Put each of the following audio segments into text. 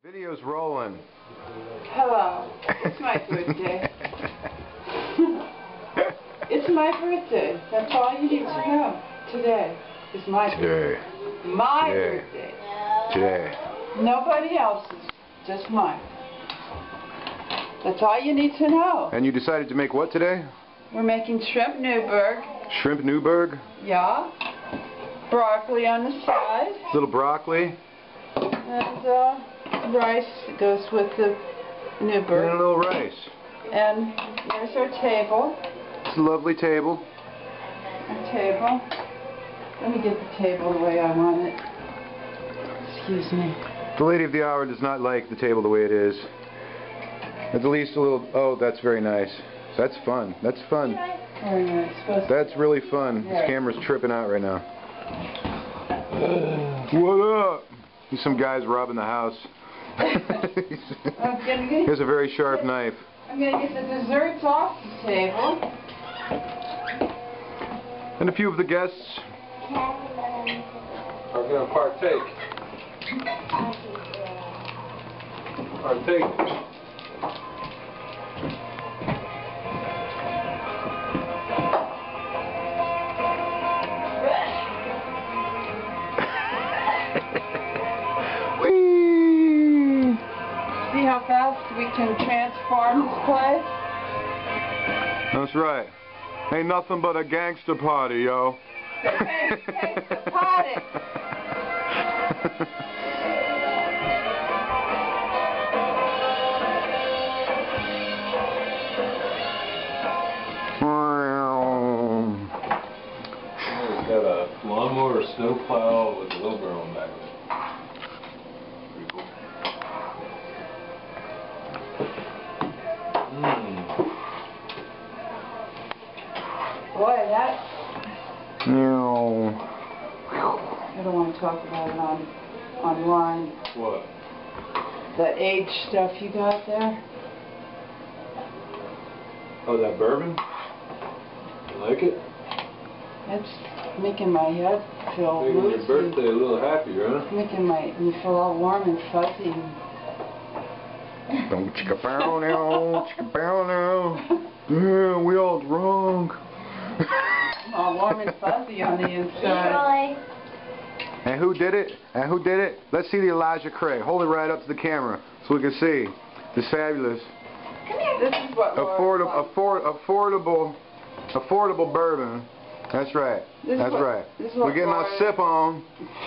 Video's rolling. Hello. It's my birthday. It's my birthday. That's all you need to know. Today is my birthday. My birthday. Today. Nobody else's. Just mine. That's all you need to know. And you decided to make what today? We're making shrimp Newburg. Shrimp Newburg? Yeah. Broccoli on the side. Little broccoli. And rice goes with the Newburg. And a little rice. And there's our table. It's a lovely table. Our table. Let me get the table the way I want it. Excuse me. The lady of the hour does not like the table the way it is. At the least a little... Oh, that's very nice. That's fun. That's fun. Very nice. That's really fun. Yeah. This camera's tripping out right now. What up? There's some guys robbing the house. He has a very sharp knife. I'm going to get the desserts off the table. And a few of the guests are going to partake. Whee! See how fast we can transform this place? That's right. Ain't nothing but a gangster party, yo. Hey, the party. It's got a lawnmower or snowplow with a wheelbarrow on the back of it. Pretty cool. Boy, that... No. I don't want to talk about it online. What? The age stuff you got there. Oh, that bourbon? You like it? It's making my head feel Making your woozy. birthday a little happier, huh? Making me feel all warm and fuzzy. Don't chicka bow now, chicka bow now. Yeah, we all drunk. All warm and fuzzy on the inside. And who did it? And who did it? Let's see the Elijah Craig. Hold it right up to the camera so we can see this fabulous, This is what affordable bourbon. That's right. That's right. We're getting our sip on.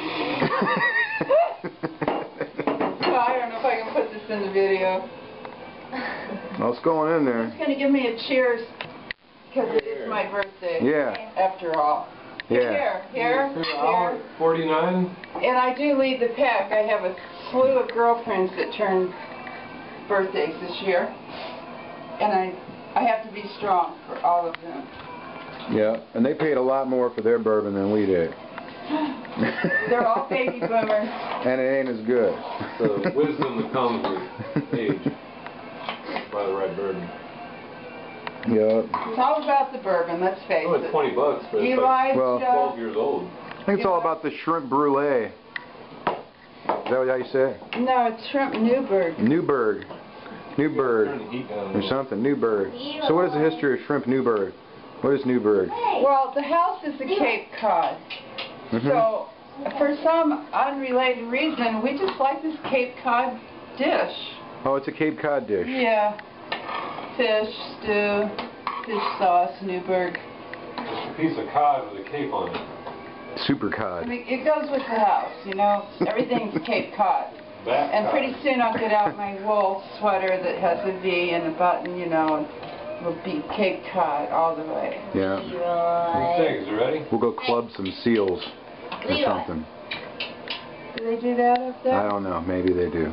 I don't know if I can put this in the video. What's going in there? It's going to give me a cheers because it is my birthday. Yeah. After all. Yeah. Here. 49? And I do lead the pack. I have a slew of girlfriends that turn birthdays this year. And I have to be strong for all of them. Yeah, and they paid a lot more for their bourbon than we did. They're all baby boomers. And it ain't as good. The wisdom that comes with age. By the right bourbon. Yeah. It's all about the bourbon, let's face Oh, it's it. $20, but it's Eli's, like 12 years old. I think it's all about the shrimp brulee. Is that how you say it? No, it's shrimp Newburg. Newburg. Newburg. Turn the heat down a Or little. something. Newburg. So what is the history of shrimp Newburg? What is Newburg? Well, the house is a Cape Cod. So, for some unrelated reason, we just like this Cape Cod dish. Oh, it's a Cape Cod dish. Yeah. Fish, stew, fish sauce, Newburg. It's a piece of cod with a cape on it. Super I cod. mean, it goes with the house, you know. Everything's Cape Cod. Back And cod. pretty soon I'll get out my wool sweater that has a V and a button, you know, and we'll be Cape Cod all the way. Yeah. What do you think? Is it ready? We'll go club some seals or something. Do they do that up there? I don't know. Maybe they do.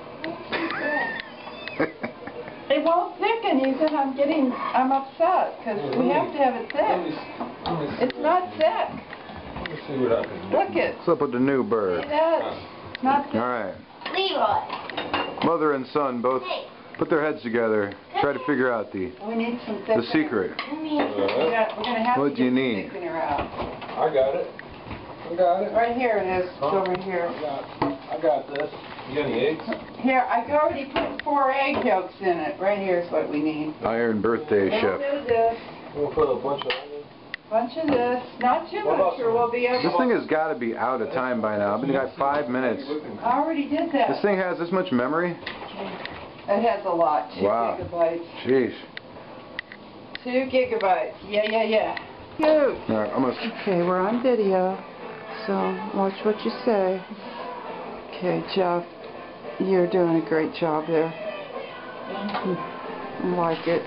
It won't thicken, you said I'm upset, because we have to have it thick. It's not thick. Let me see what I can do. Look it. What's up with the new bird? See that? Not thick. All right. Leroy. Mother and son both put their heads together, try to figure out the We need some thickener. secret. Come here. We're going to have What to do you get need? the thickener out. I got it. I got it. Right here it is. It's over here. I got this. You got any eggs? Here, I already put 4 egg yolks in it. Right here's what we need. Iron birthday We'll chef. do this. We'll put a bunch of onions. Bunch of this. Not too What about much or we'll be able This thing has got to be out of time by now. I've been got 5 minutes. I already did that. This thing has this much memory? It has a lot. 2 Wow. gigabytes. Jeez. 2 gigabytes. Yeah. Cute. All right, I'm gonna. Okay, we're on video, so watch what you say. Okay, Jeff, you're doing a great job there. I like it.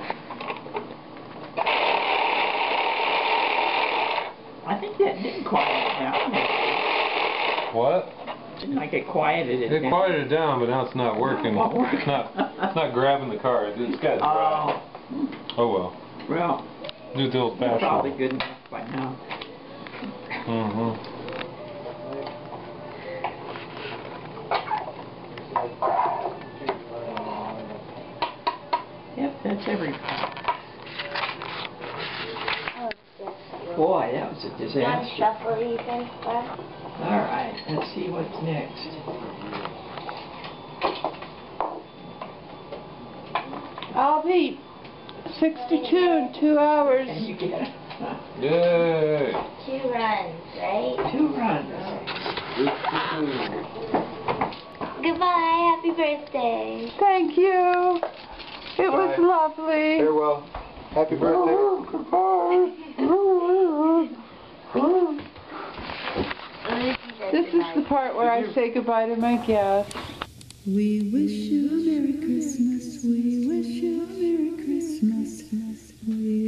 I think that did quiet it down. What? Didn't like it quieted it It down. quieted it down, but now it's not working. Not working. It's not grabbing the car. It's got dry. Oh, Oh well. well, Do the old it's probably fashioned. good enough by now. Mm-hmm. Yep, that's every. Boy, that was a Want to disaster. shuffle these in first? All right, let's see what's next. I'll be 62 in 2 hours. And you get it. Yay! 2 runs, right? 2 runs. Goodbye, happy birthday. Thank you. It was Bye. lovely. Farewell. Happy birthday. This is the part where I say goodbye to my guests. We wish you a Merry Christmas. We wish you a Merry Christmas. We